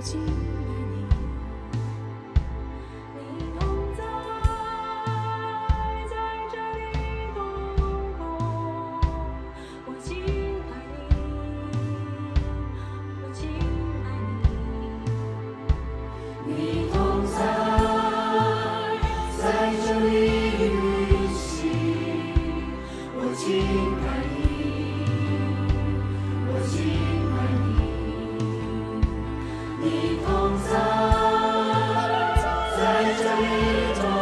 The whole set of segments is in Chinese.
敬拜你，你同在，在这里动工，我敬拜你，我敬拜你，你同在，在这里运行，我敬拜你，我敬拜你，你同在，在这里动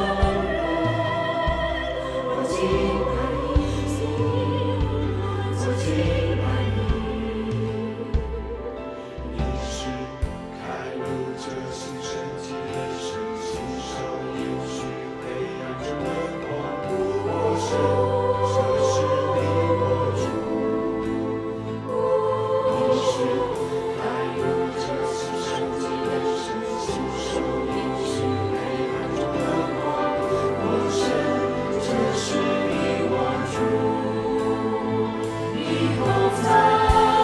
工，我敬拜你，我敬拜你。 你是开路者，新生机的神，信手延续黑暗中的光。我神，这是你我主。你是开路者，新生机的神，信手延续黑暗中的光。我神，这是你我主。 你同在，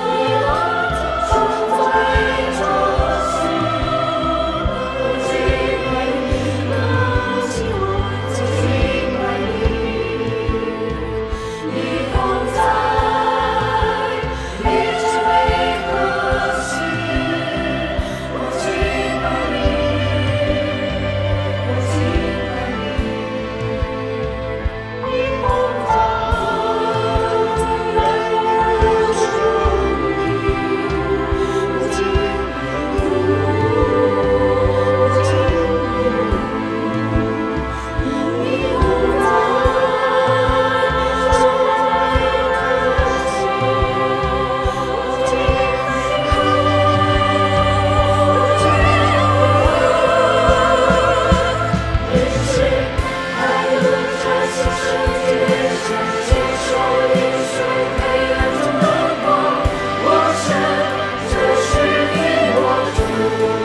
同在着心，我敬拜你，我敬拜你。你同在，你只为可喜，我敬拜你，我敬拜你。你同在，在我生命，我敬拜你，我敬拜你。你同在，在我可喜，我敬拜你，你是开路者，新生机的神，信手延续黑暗中的光。我神，这是你我主。